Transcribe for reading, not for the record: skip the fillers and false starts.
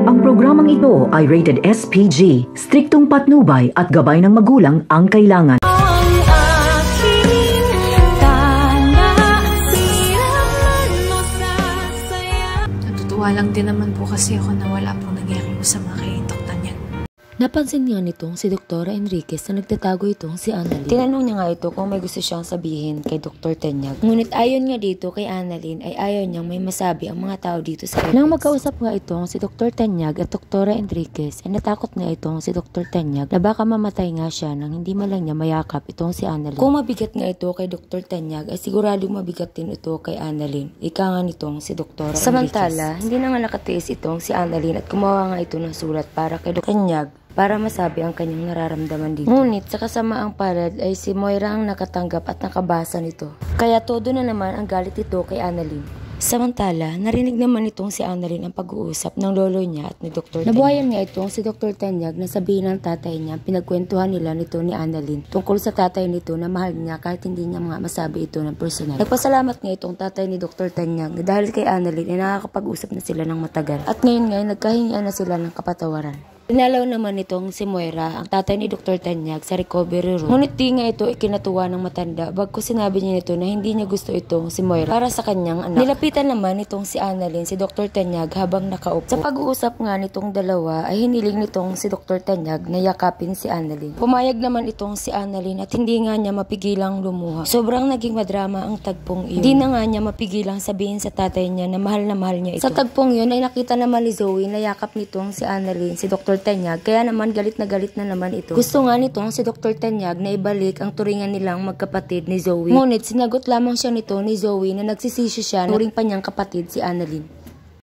Ang programang ito ay rated SPG, striktong patnubay at gabay ng magulang ang kailangan. Natutuwa lang din naman po kasi ako na wala pong nangyari masama kay Dr. Tanyag. Napansin nga nitong si Dr. Enriquez na nagtatago itong si Annalyn. Tinanong niya nga ito kung may gusto siyang sabihin kay Dr. Tanyag. Ngunit ayon nga dito kay Annalyn ay ayaw niyang may masabi ang mga tao dito sa Enriquez. Nang magkausap nga itong si Dr. Tanyag at Dr. Enriquez ay natakot nga itong si Dr. Tanyag na baka mamatay nga siya nang hindi man lang niya mayakap itong si Annalyn. Kung mabigat nga ito kay Dr. Tanyag ay siguradong mabigat din ito kay Annalyn. Ika nga nitong si Dr. Enriquez. Samantala, hindi na nga nakatiis itong si Annalyn at gumawa nga ito ng sulat para kay Dr. Tanyag para masabi ang kanyang nararamdaman dito. Ngunit sa kasamaang palad ay si Moira ang nakatanggap at nakabasa nito. Kaya todo na naman ang galit ito kay Annalyn. Samantala, narinig naman itong si Annalyn ang pag-uusap ng lolo niya at ni Dr. Tanyag. Nabuhayan nga itong si Dr. Tanyag na sabihin ng tatay niya pinagkwentuhan nila nito ni Annalyn tungkol sa tatay nito na mahal niya kahit hindi niya mga masabi ito ng personal. Nagpasalamat nga itong tatay ni Dr. Tanyag na dahil kay Annalyn ay nakakapag-usap na sila ng matagal. At ngayon nga nagkahingian na sila ng kapatawaran. Pinalaw naman itong si Moira, ang tatay ni Dr. Tanyag, sa recovery room. Ngunit di nga ito ikinatuwa ng matanda bagko sinabi niya nito na hindi niya gusto itong si Moira para sa kanyang anak. Nilapitan naman itong si Annalyn si Dr. Tanyag habang nakaupo. Sa pag-uusap nga nitong dalawa ay hiniling nitong si Dr. Tanyag na yakapin si Annalyn. Pumayag naman itong si Annalyn at hindi nga niya mapigilang lumuha. Sobrang naging madrama ang tagpong iyon. Hindi na nga niya mapigilang sabihin sa tatay niya na mahal niya ito. Sa tagpong yun ay nakita naman ni Zoe na yakap nitong si Annalyn si Dr. Tanyag, kaya naman galit na naman ito. Gusto nga nitong si Dr. Tanyag na ibalik ang turingan nilang magkapatid ni Zoe. Ngunit sinagot lamang siya nito ni Zoe na nagsisisi siya na turing pa niyang kapatid si Annalyn.